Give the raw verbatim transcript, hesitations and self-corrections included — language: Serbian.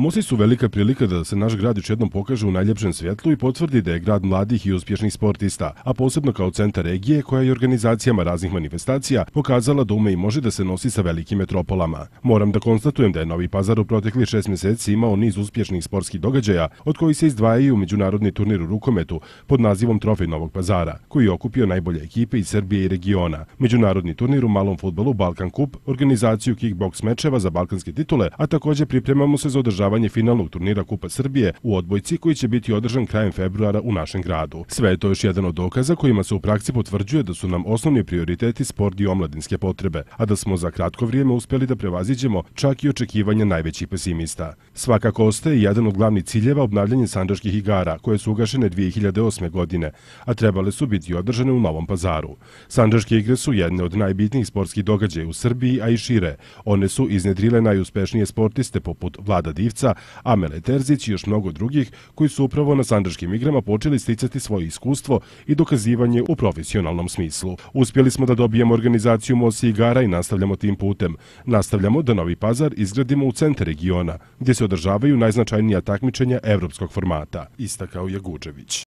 Mosi su velika prilika da se naš grad još jednom pokaže u najljepšem svjetlu i potvrdi da je grad mladih i uspješnih sportista, a posebno kao centar regije koja je organizacijama raznih manifestacija pokazala da ume i može da se nosi sa velikim metropolama. Moram da konstatujem da je Novi Pazar u proteklih šest mjeseci imao niz uspješnih sportskih događaja, od kojih se izdvajaju međunarodni turnir u rukometu pod nazivom Trofej Novog Pazara, koji je okupio najbolje ekipe iz Srbije i regiona, međunarodni turnir u malom fudbalu Balkan Kup, organizaciju kickboks mečeva za balkanske titule, a također pripremamo se za održavanje finalnog turnira Kupa Srbije u odbojci koji će biti održan krajem februara u našem gradu. Sve je to još jedan od dokaza kojima se u praksi potvrđuje da su nam osnovni prioriteti sport i omladinske potrebe, a da smo za kratko vrijeme uspjeli da prevaziđemo čak i očekivanja najvećih pesimista. Svakako ostaje jedan od glavnih ciljeva obnavljanje sandžačkih igara, koje su ugašene dvije hiljade osme. godine, a trebale su biti održane u Novom Pazaru. Sandžačke igre su jedne od najbitnijih sportskih događaja u Srbiji, a i šire. One su iznjedrile najuspešnije sportiste poput Vlada Divca, Amele Terzić i još mnogo drugih koji su upravo na sandžačkim igrama počeli sticati svoje iskustvo i dokazivanje u profesionalnom smislu. Uspjeli smo da dobijemo organizaciju Mosi igara i nastavljamo tim putem. Nastavljamo da Novi Pazar izgradimo u centar regiona, gdje se održavaju najznačajnija takmičenja evropskog formata, istakao je Guđević.